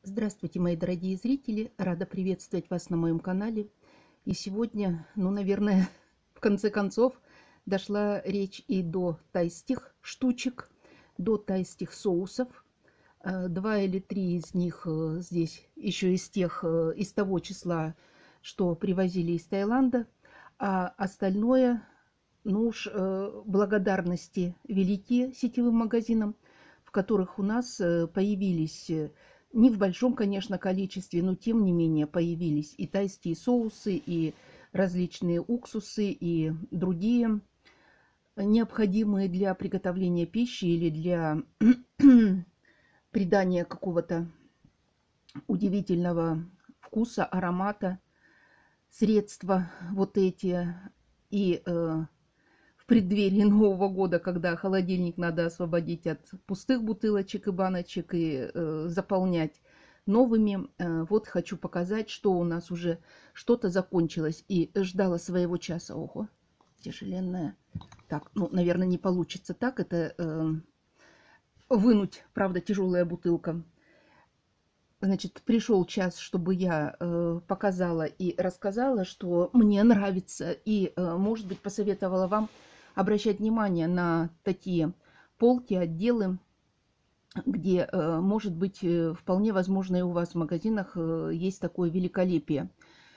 Здравствуйте, мои дорогие зрители! Рада приветствовать вас на моем канале. И сегодня, наверное, в конце концов, дошла речь и до тайских штучек, до тайских соусов. Два или три из них здесь еще из того числа, что привозили из Таиланда. А остальное, благодарности велики сетевым магазинам, в которых у нас появились, не в большом, конечно, количестве, но тем не менее появились и тайские соусы, и различные уксусы, и другие необходимые для приготовления пищи или для придания какого-то удивительного вкуса, аромата, средства вот эти. И в преддверии Нового года, когда холодильник надо освободить от пустых бутылочек и баночек и заполнять новыми. Вот хочу показать, что у нас уже что-то закончилось и ждало своего часа. Ого, тяжеленная. Так, наверное, не получится так. Это вынуть, правда, тяжелая бутылка. Значит, пришел час, чтобы я показала и рассказала, что мне нравится. И, может быть, посоветовала вам обращать внимание на такие полки, отделы, где, может быть, вполне возможно, и у вас в магазинах есть такое великолепие.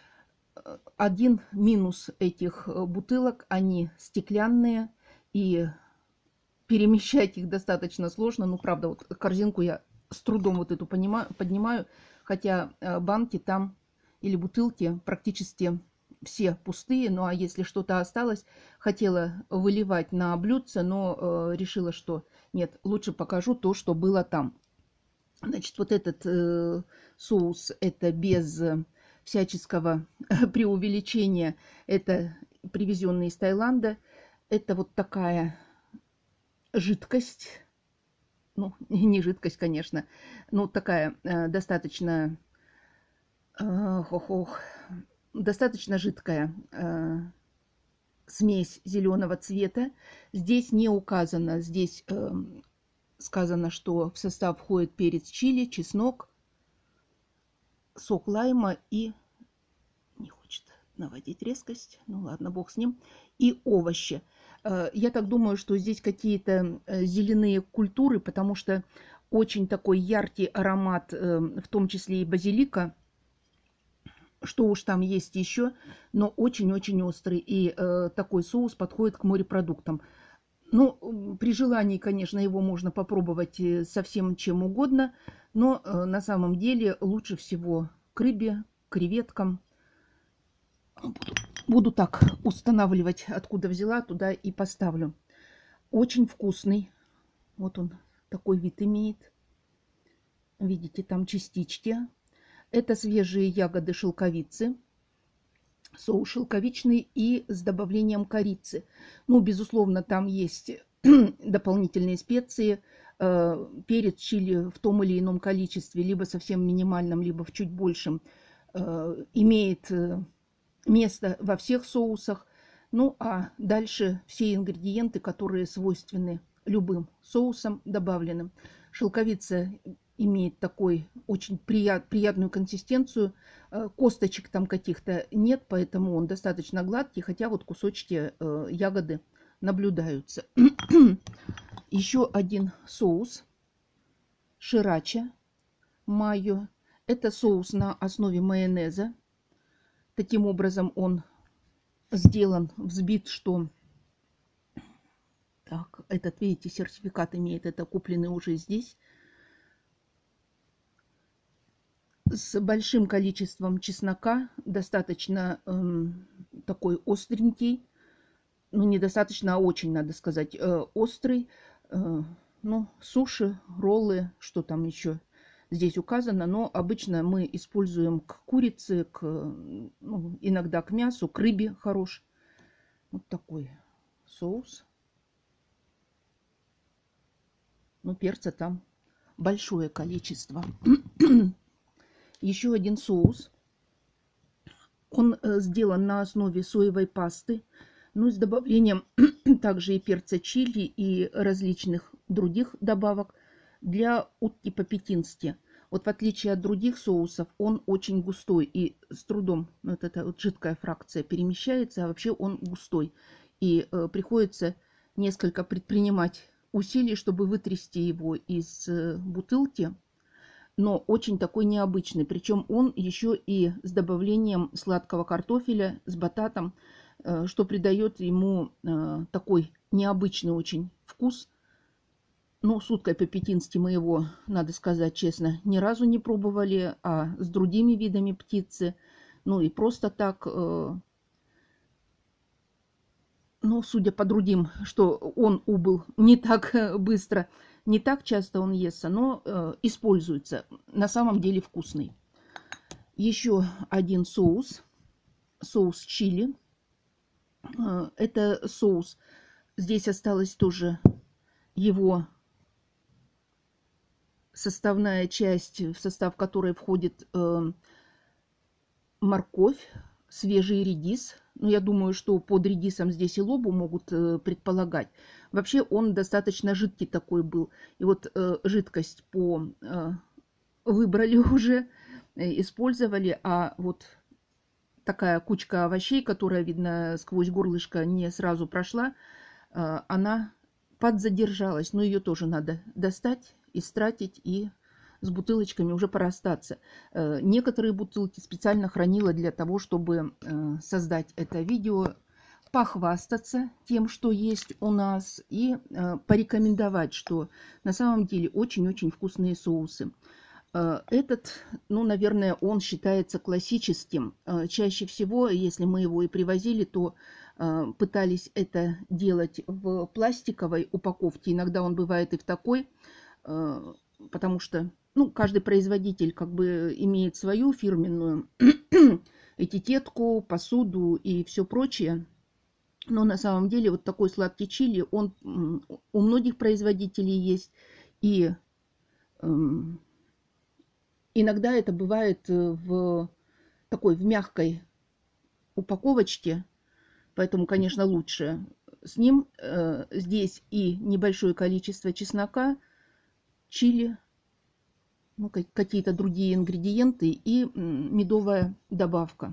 Один минус этих бутылок: они стеклянные, и перемещать их достаточно сложно. Ну, правда, вот корзинку я с трудом вот эту поднимаю, хотя банки там или бутылки практически все пустые. Ну, а если что-то осталось, хотела выливать на блюдце, но решила, что нет, лучше покажу то, что было там. Значит, вот этот соус, это без всяческого преувеличения, это привезенный из Таиланда. Это вот такая жидкость, не жидкость, конечно, но такая достаточно, достаточно жидкая смесь зеленого цвета. Здесь не указано, здесь сказано, что в состав входит перец чили, чеснок, сок лайма и, не хочет наводить резкость, ну ладно, бог с ним, и овощи. Я так думаю, что здесь какие-то зеленые культуры, потому что очень такой яркий аромат, в том числе и базилика, что уж там есть еще, но очень-очень острый. И такой соус подходит к морепродуктам. Ну, при желании, конечно, его можно попробовать со всем чем угодно, но на самом деле лучше всего к рыбе, к креветкам. Буду так устанавливать, откуда взяла, туда и поставлю. Очень вкусный. Вот он такой вид имеет. Видите, там частички. Это свежие ягоды шелковицы. Соус шелковичный и с добавлением корицы. Ну, безусловно, там есть дополнительные специи. Перец, чили в том или ином количестве, либо совсем минимальном, либо в чуть большем, имеет место во всех соусах. Ну, а дальше все ингредиенты, которые свойственны любым соусам, добавленным. Шелковица имеет такой очень приятную консистенцию. Косточек там каких-то нет, поэтому он достаточно гладкий, хотя вот кусочки ягоды наблюдаются. Еще один соус ширача майо. Это соус на основе майонеза. Таким образом он сделан, взбит, что... Так, этот, видите, сертификат имеет, это купленный уже здесь. С большим количеством чеснока, достаточно такой остренький. Ну, недостаточно, а очень, надо сказать, острый. Ну, суши, роллы, что там еще здесь указано, но обычно мы используем к курице, иногда к мясу, к рыбе хорош. Вот такой соус. Ну, перца там большое количество. Еще один соус. Он сделан на основе соевой пасты, но с добавлением также и перца чили и различных других добавок для утки по-пекински. Вот в отличие от других соусов, он очень густой и с трудом, ну, вот эта вот жидкая фракция перемещается, а вообще он густой. И приходится несколько предпринимать усилий, чтобы вытрясти его из бутылки. Но очень такой необычный. Причем он еще и с добавлением сладкого картофеля, с бататом, что придает ему такой необычный очень вкус. Ну, с уткой по-пекински мы его, надо сказать честно, ни разу не пробовали, а с другими видами птицы, ну и просто так, ну, судя по другим, что он убыл не так быстро, не так часто он естся, но используется. На самом деле вкусный. Еще один соус, соус чили. Это соус, здесь осталось тоже его составная часть, в состав которой входит морковь, свежий редис. Ну, я думаю, что под редисом здесь и лобу могут предполагать. Вообще он достаточно жидкий такой был. И вот жидкость выбрали уже, использовали, а вот такая кучка овощей, которая, видно, сквозь горлышко не сразу прошла, она подзадержалась. Но ее тоже надо достать, истратить и с бутылочками уже пора расстаться. Некоторые бутылки специально хранила для того, чтобы создать это видео, похвастаться тем, что есть у нас, и порекомендовать, что на самом деле очень-очень вкусные соусы. Этот, ну, наверное, он считается классическим. Чаще всего, если мы его и привозили, то пытались это делать в пластиковой упаковке. Иногда он бывает и в такой, потому что, ну, каждый производитель как бы имеет свою фирменную этикетку, посуду и все прочее. Но на самом деле вот такой сладкий чили, он у многих производителей есть. И иногда это бывает в такой, в мягкой упаковочке. Поэтому, конечно, лучше. С ним здесь и небольшое количество чеснока, чили, ну, какие-то другие ингредиенты и медовая добавка.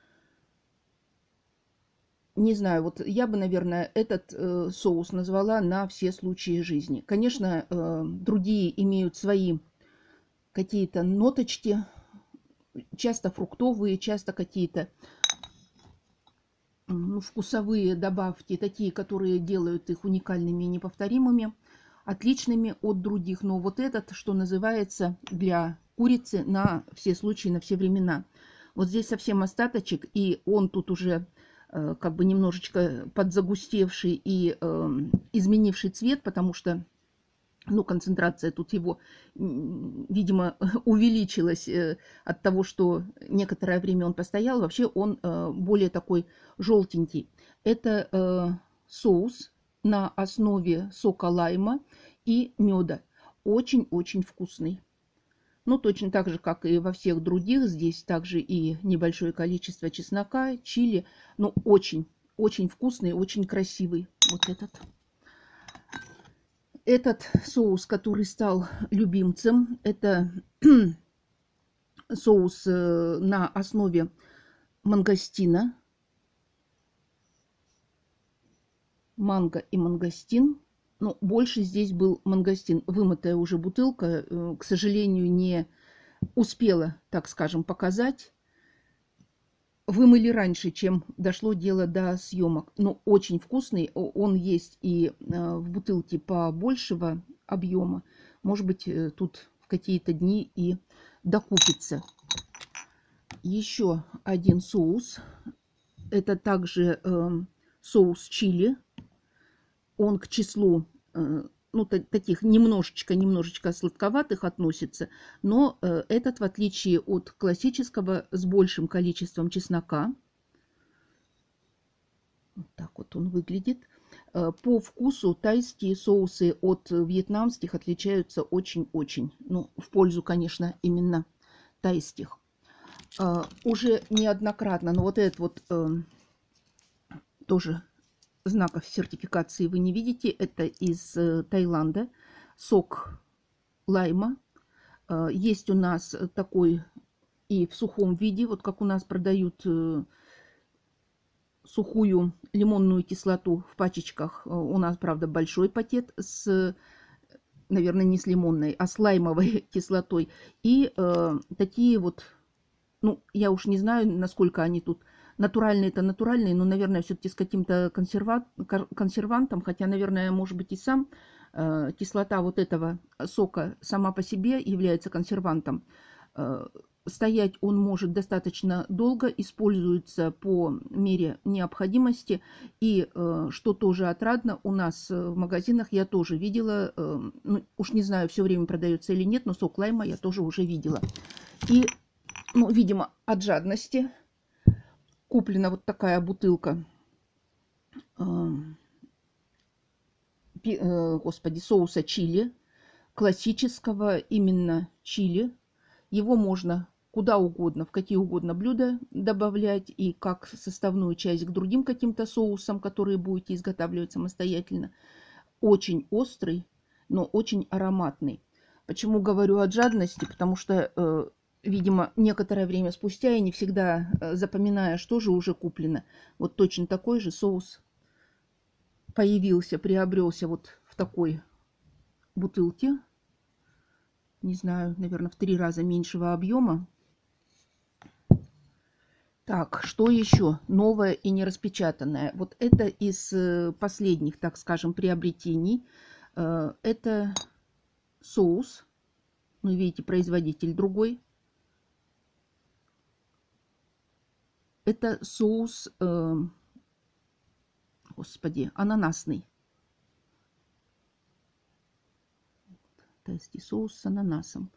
Не знаю, вот я бы, наверное, этот соус назвала на все случаи жизни. Конечно, другие имеют свои какие-то ноточки, часто фруктовые, часто какие-то вкусовые добавки, такие, которые делают их уникальными и неповторимыми, отличными от других. Но вот этот, что называется, для курицы на все случаи, на все времена. Вот здесь совсем остаточек, и он тут уже как бы немножечко подзагустевший и изменивший цвет, потому что, ну, концентрация тут его, видимо, увеличилась от того, что некоторое время он постоял. Вообще он более такой желтенький. Это соус на основе сока лайма и меда. Очень-очень вкусный. Ну, точно так же, как и во всех других. Здесь также и небольшое количество чеснока, чили. Но очень-очень вкусный, очень красивый. Вот этот. Этот соус, который стал любимцем, это соус на основе мангостина. Манго и мангостин. Но больше здесь был мангостин. Вымытая уже бутылка, к сожалению, не успела, так скажем, показать. Вымыли раньше, чем дошло дело до съемок. Но очень вкусный. Он есть и в бутылке побольшего объема. Может быть, тут в какие-то дни и докупится. Еще один соус. Это также соус чили. Он к числу, ну, таких немножечко сладковатых относится, но этот, в отличие от классического, с большим количеством чеснока. Вот так вот он выглядит. По вкусу тайские соусы от вьетнамских отличаются очень-очень. Ну, в пользу, конечно, именно тайских. Уже неоднократно, но вот этот вот тоже знаков сертификации вы не видите. Это из Таиланда. Сок лайма. Есть у нас такой и в сухом виде, вот как у нас продают сухую лимонную кислоту в пачечках. У нас, правда, большой пакет с, наверное, не с лимонной, а с лаймовой кислотой. И такие вот, ну, я уж не знаю, насколько они тут натуральные, это натуральные, но, наверное, все-таки с каким-то консервантом, хотя, наверное, может быть и сам кислота вот этого сока сама по себе является консервантом. Стоять он может достаточно долго, используется по мере необходимости. И, что тоже отрадно, у нас в магазинах я тоже видела, ну, уж не знаю, все время продается или нет, но сок лайма я тоже уже видела. И, ну, видимо, от жадности куплена вот такая бутылка, господи, соуса чили, классического именно чили. Его можно куда угодно, в какие угодно блюда добавлять и как составную часть к другим каким-то соусам, которые будете изготавливать самостоятельно. Очень острый, но очень ароматный. Почему говорю от жадности? Потому что, видимо, некоторое время спустя, я не всегда запоминая, что же уже куплено. Вот точно такой же соус появился, приобрелся вот в такой бутылке. Не знаю, наверное, в 3 раза меньшего объема. Так, что еще новое и не распечатанное? Вот это из последних, так скажем, приобретений. Это соус. Ну, видите, производитель другой. Это соус, господи, ананасный. Тести соус с ананасом.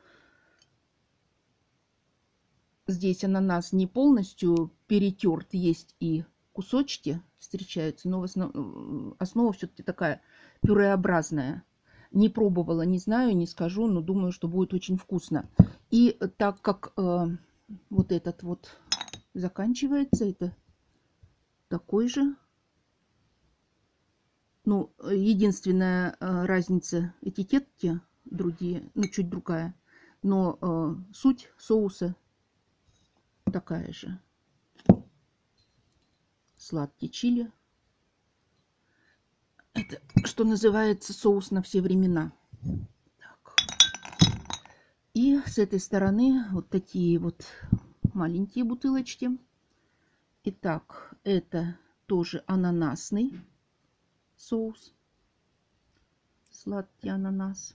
Здесь ананас не полностью перетерт, есть и кусочки встречаются, но основа все-таки такая пюреобразная. Не пробовала, не знаю, не скажу, но думаю, что будет очень вкусно. И так как вот этот вот заканчивается, это такой же. Ну, единственная разница, этикетки другие, ну, чуть другая. Но суть соуса такая же. Сладкий чили. Это, что называется, соус на все времена. Так. И с этой стороны вот такие вот маленькие бутылочки. Итак, это тоже ананасный соус. Сладкий ананас.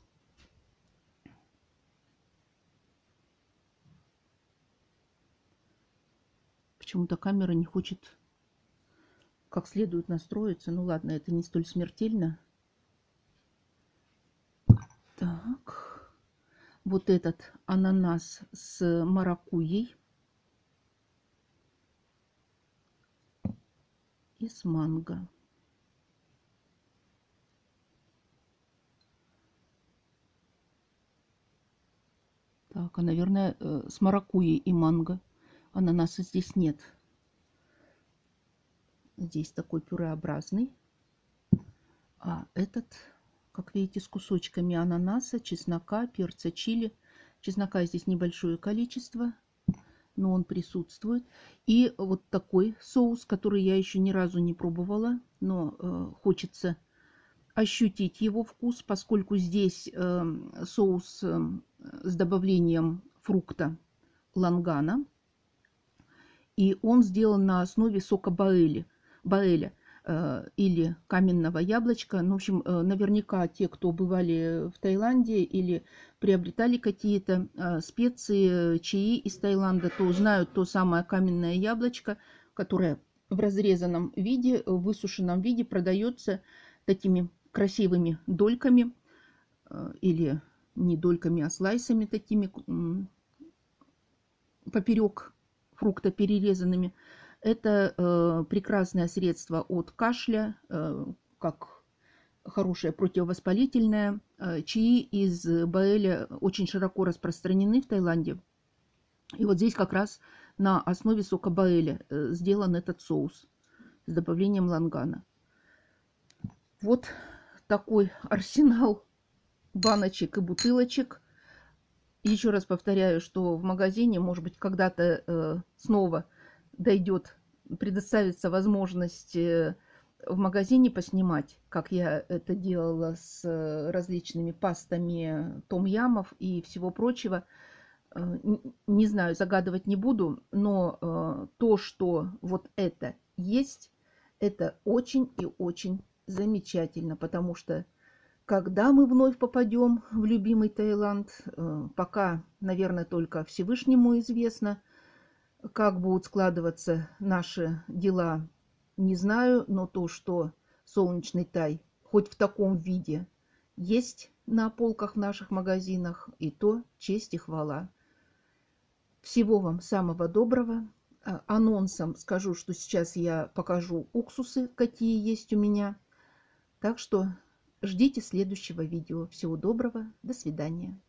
Почему-то камера не хочет как следует настроиться. Ну ладно, это не столь смертельно. Так. Вот этот ананас с маракуйей и с манго. Так, а, наверное, с маракуйей и манго. Ананаса здесь нет. Здесь такой пюреобразный. А этот, как видите, с кусочками ананаса, чеснока, перца чили. Чеснока здесь небольшое количество, но он присутствует. И вот такой соус, который я еще ни разу не пробовала, но хочется ощутить его вкус, поскольку здесь соус с добавлением фрукта лангана. И он сделан на основе сока баэля или каменного яблочка. Ну, в общем, наверняка те, кто бывали в Таиланде или приобретали какие-то специи, чаи из Таиланда, то знают то самое каменное яблочко, которое в разрезанном виде, в высушенном виде продается такими красивыми дольками или не дольками, а слайсами такими поперек фрукта перерезанными. Это прекрасное средство от кашля, как хорошее противовоспалительное. Чаи из баэля очень широко распространены в Таиланде. И вот здесь как раз на основе сока баэля сделан этот соус с добавлением лангана. Вот такой арсенал баночек и бутылочек. еще раз повторяю, что в магазине, может быть, когда-то снова дойдет, предоставится возможность в магазине поснимать, как я это делала с различными пастами том-ямов и всего прочего. Не знаю, загадывать не буду, но то, что вот это есть, это очень и очень замечательно, потому что когда мы вновь попадем в любимый Таиланд, пока, наверное, только Всевышнему известно, как будут складываться наши дела, не знаю, но то, что солнечный Тай хоть в таком виде есть на полках в наших магазинах, и то честь и хвала. Всего вам самого доброго. Анонсом скажу, что сейчас я покажу уксусы, какие есть у меня. Так что ждите следующего видео. Всего доброго. До свидания.